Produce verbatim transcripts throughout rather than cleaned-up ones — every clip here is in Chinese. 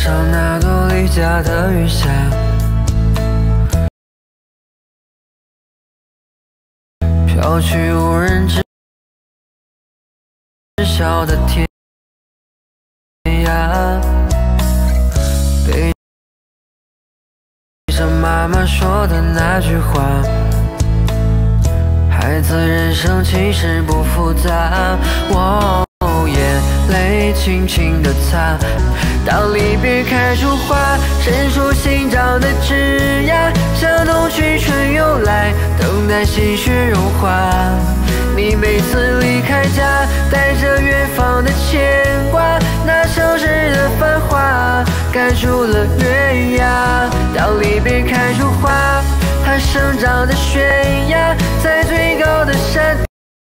上那朵离家的雨下，飘去无人知晓的天涯，背着妈妈说的那句话，孩子人生其实不复杂，我眼泪轻轻地擦。当离别开出花，伸出心脏的枝桠，向冬去春又来，等待心血融化。你每次离开家，带着远方的牵挂，那城市的繁华盖住了月牙。当离别开出花，它生长的悬崖，在最高的山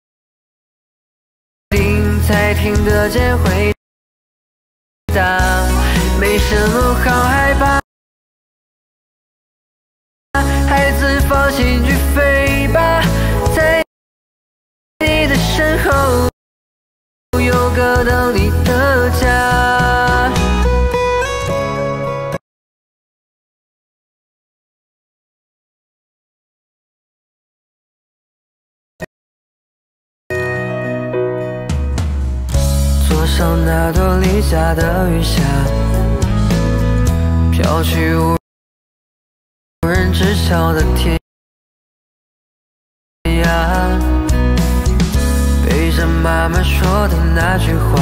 顶才听得见回答。没什么好害怕，孩子放心去飞吧，在你的身后有个等你的家。坐上那朵离家的雨下，飘去无人知晓的天涯，背着妈妈说的那句话，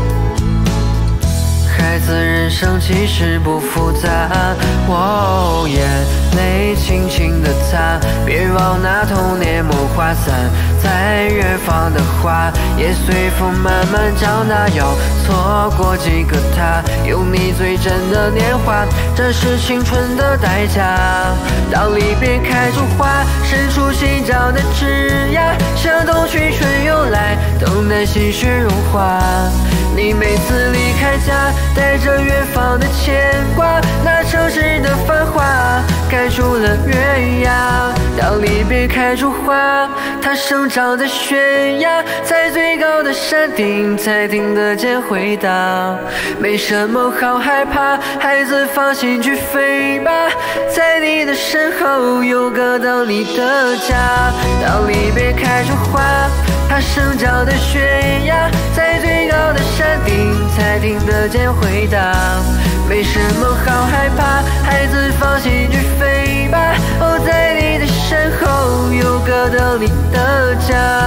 孩子人生其实不复杂，我眼泪轻轻地擦，别忘那童年梦花散，在远方的花也随风慢慢长大，要错过几个他，有你最真的年华，这是青春的代价。当离别开出花，伸出心脏的枝桠，向冬去春又来，等待心血融化。你每次离开家，带着远方的牵挂，那城市的繁华盖住了月牙。当离别开出花，它生长在悬崖，在最高的山顶才听得见回答。没什么好害怕，孩子放心去飞吧，在你的身后有个等你的家。当离别开出花，它生长在悬崖，在最高的山顶才听得见回答。没什么好害怕，孩子放心去飞吧，哦，在你的身后有个等你的家。